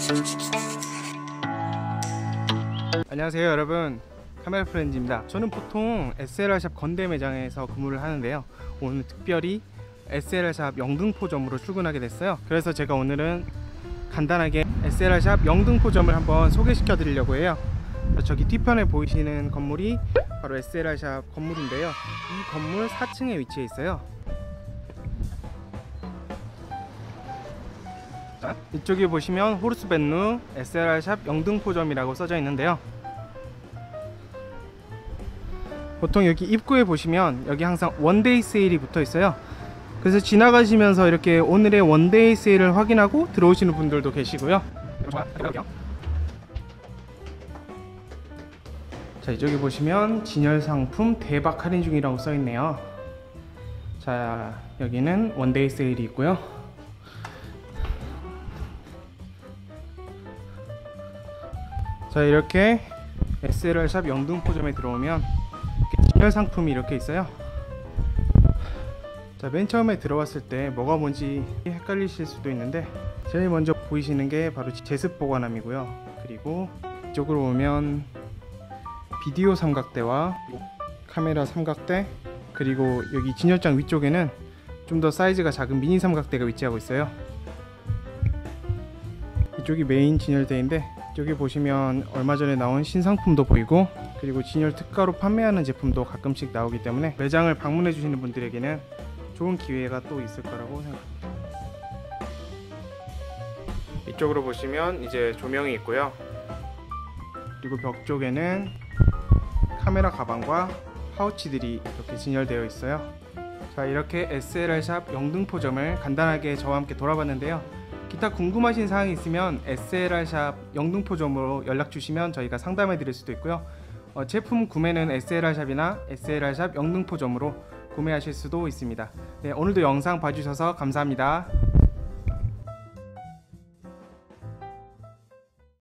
안녕하세요 여러분, 카메라 프렌즈입니다. 저는 보통 SLR샵 건대 매장에서 근무를 하는데요, 오늘 특별히 SLR샵 영등포점으로 출근하게 됐어요. 그래서 제가 오늘은 간단하게 SLR샵 영등포점을 한번 소개시켜 드리려고 해요. 저기 뒤편에 보이시는 건물이 바로 SLR샵 건물인데요, 이 건물 4층에 위치해 있어요. 이쪽에 보시면 호르스벤루 SLR샵 영등포점이라고 써져 있는데요, 보통 여기 입구에 보시면 여기 항상 원데이 세일이 붙어 있어요. 그래서 지나가시면서 이렇게 오늘의 원데이 세일을 확인하고 들어오시는 분들도 계시고요. 자, 이쪽에 보시면 진열 상품 대박 할인 중이라고 써 있네요. 자, 여기는 원데이 세일이 있고요. 자, 이렇게 SLR샵 영등포점에 들어오면 진열 상품이 이렇게 있어요. 자, 맨 처음에 들어왔을 때 뭐가 뭔지 헷갈리실 수도 있는데, 제일 먼저 보이시는 게 바로 제습 보관함이고요. 그리고 이쪽으로 오면 비디오 삼각대와 카메라 삼각대, 그리고 여기 진열장 위쪽에는 좀 더 사이즈가 작은 미니 삼각대가 위치하고 있어요. 이쪽이 메인 진열대인데, 여기 보시면 얼마 전에 나온 신상품도 보이고, 그리고 진열 특가로 판매하는 제품도 가끔씩 나오기 때문에 매장을 방문해 주시는 분들에게는 좋은 기회가 또 있을 거라고 생각합니다. 이쪽으로 보시면 이제 조명이 있고요. 그리고 벽 쪽에는 카메라 가방과 파우치들이 이렇게 진열되어 있어요. 자, 이렇게 SLR샵 영등포점을 간단하게 저와 함께 돌아봤는데요, 기타 궁금하신 사항이 있으면 SLR샵 영등포점으로 연락 주시면 저희가 상담해 드릴 수도 있고요, 제품 구매는 SLR샵이나 SLR샵 영등포점으로 구매하실 수도 있습니다. 네, 오늘도 영상 봐주셔서 감사합니다.